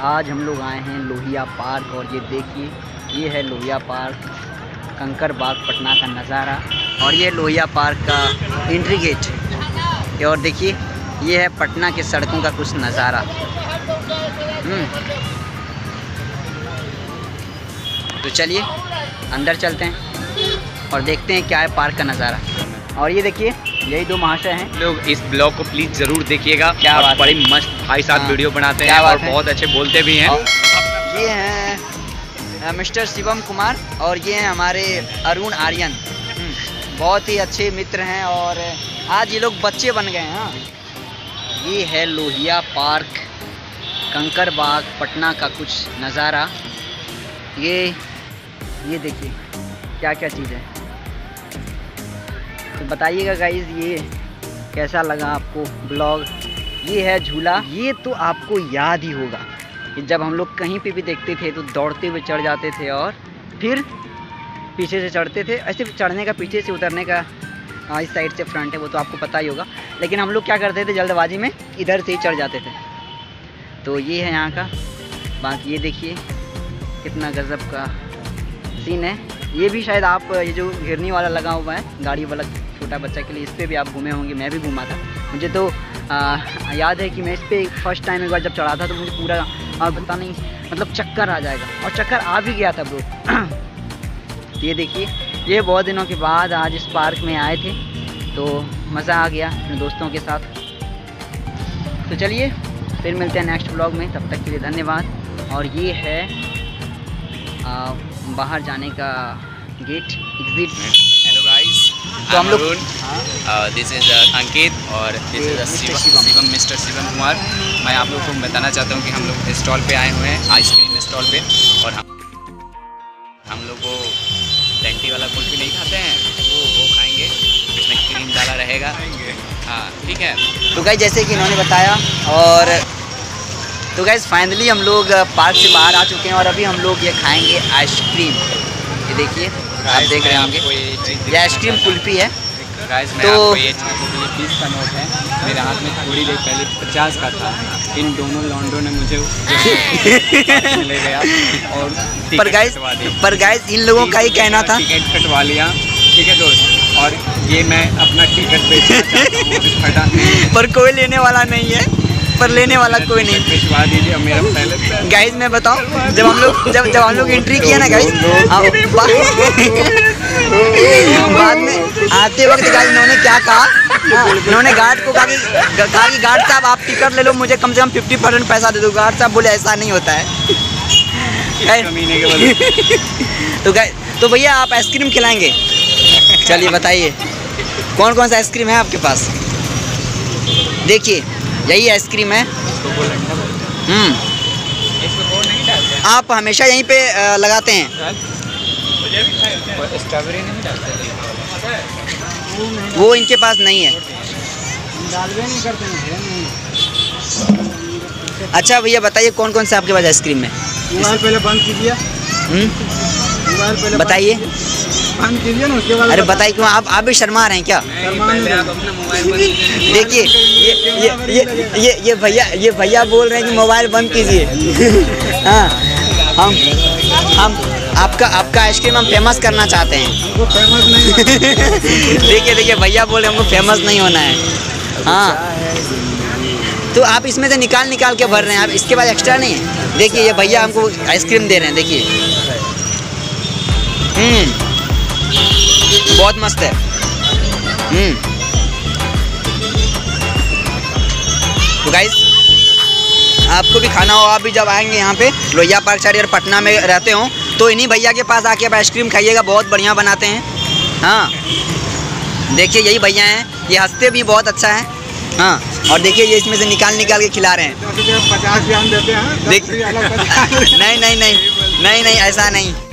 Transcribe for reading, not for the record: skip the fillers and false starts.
आज हम लोग आए हैं लोहिया पार्क और ये देखिए, ये है लोहिया पार्क, कंकरबाग पटना का नज़ारा। और ये लोहिया पार्क का एंट्री गेट। और देखिए ये है पटना के सड़कों का कुछ नज़ारा। तो चलिए अंदर चलते हैं और देखते हैं क्या है पार्क का नज़ारा। और ये देखिए यही दो महाशय हैं। लोग इस ब्लॉग को प्लीज़ ज़रूर देखिएगा। क्या बात, बड़ी मस्त भाई साहब वीडियो बनाते हैं और बहुत अच्छे बोलते भी हैं। ये हैं मिस्टर शिवम कुमार और ये हैं हमारे अरुण आर्यन। बहुत ही अच्छे मित्र हैं और आज ये लोग बच्चे बन गए हैं। हाँ, ये है लोहिया पार्क, कंकरबाग पटना का कुछ नज़ारा। ये देखिए क्या क्या चीज़ है। तो बताइएगा गाइस ये कैसा लगा आपको ब्लॉग। ये है झूला। ये तो आपको याद ही होगा कि जब हम लोग कहीं पे भी देखते थे तो दौड़ते हुए चढ़ जाते थे और फिर पीछे से चढ़ते थे। ऐसे चढ़ने का पीछे से उतरने का इस साइड से फ्रंट है, वो तो आपको पता ही होगा। लेकिन हम लोग क्या करते थे, जल्दबाजी में इधर से ही चढ़ जाते थे। तो ये है यहाँ का। बाकी ये देखिए कितना गजब का सीन है। ये भी शायद आप ये जो घिरनी वाला लगा हुआ है गाड़ी वाला छोटा बच्चा के लिए, इस पर भी आप घूमे होंगे। मैं भी घूमा था। मुझे तो याद है कि मैं इस पर फर्स्ट टाइम एक बार जब चढ़ा था तो मुझे पूरा पता नहीं मतलब चक्कर आ जाएगा, और चक्कर आ भी गया था ब्रो। ये देखिए ये बहुत दिनों के बाद आज इस पार्क में आए थे तो मज़ा आ गया अपने दोस्तों के साथ। तो चलिए फिर मिलते हैं नेक्स्ट ब्लॉग में, तब तक के लिए धन्यवाद। और ये है बाहर जाने का गेट, एग्जिट। हेलो गाइस, तो हम लोग दिस इज़ अंकित और this is Shivam, mister Shivam Kumar. मैं आप लोगों को बताना चाहता हूँ कि हम लोग स्टॉल पे आए हुए हैं, आइसक्रीम स्टॉल पे। और हम लोग वो टेंटी वाला कुल्फी नहीं खाते हैं, वो खाएंगे जिसमें क्रीम डाला रहेगा। हाँ ठीक है। तो गाइस जैसे कि इन्होंने बताया, और तो गाइस फाइनली हम लोग पार्क से बाहर आ चुके हैं और अभी हम लोग ये खाएंगे आइसक्रीम। ये देखिए आप देख रहे होंगे ये आइसक्रीम कुल्फी है। तो ये 20 का नोट है, मेरे हाथ में थोड़ी देर पहले 50 का था। इन दोनों लॉन्डों ने मुझे ले गया और पर गाइस इन लोगों का ही कहना था, टिकट कटवा लिया। ठीक है दोस्त, और ये मैं अपना टिकट बेचना पर कोई लेने वाला नहीं है, पर लेने वाला कोई नहीं। भिजवा दीजिए मेरा पहले। गाइस मैं बताऊं, जब हम लोग एंट्री किया ना गाइस, बाद में आते वक्त गाइस इन्होंने क्या कहा, इन्होंने गार्ड को कहा कि गार्ड साहब आप टिकट ले लो, मुझे कम से कम 50% पैसा दे दो। गार्ड साहब बोले ऐसा नहीं होता है। तो गाइस तो भैया आप आइसक्रीम खिलाएंगे? चलिए बताइए कौन कौन सा आइसक्रीम है आपके पास। देखिए यही आइसक्रीम है। आप हमेशा यहीं पे लगाते हैं? स्ट्रॉबेरी नहीं डालते, वो इनके पास नहीं है। अच्छा भैया बताइए कौन कौन सा आपके पास आइसक्रीम है? पहले बंद कीजिए। बताइए बंद कीजिए ना, उसके बाद। अरे बताइए क्यों आप भी शर्मा रहे हैं क्या? देखिए ये भैया बोल रहे हैं कि मोबाइल बंद कीजिए। हाँ हम आपका आइसक्रीम हम फेमस करना चाहते हैं। हमको फेमस नहीं देखिए भैया बोल रहे हैं हमको फेमस नहीं होना है। हाँ तो आप इसमें से निकाल के भर रहे हैं, आप इसके बाद एक्स्ट्रा नहीं है। देखिए ये भैया हमको आइसक्रीम दे रहे हैं, देखिए बहुत मस्त है। तो गाइस आपको भी खाना हो, आप भी जब आएंगे यहाँ पे लोहिया पार्क साइड और पटना में रहते हो तो इन्हीं भैया के पास आके आप आइसक्रीम खाइएगा, बहुत बढ़िया बनाते हैं। हाँ देखिए यही भैया हैं, ये हंसते भी बहुत अच्छा है। हाँ और देखिए ये इसमें से निकाल के खिला रहे हैं। 50 ग्राम देते हैं। देखिए नहीं ऐसा नहीं।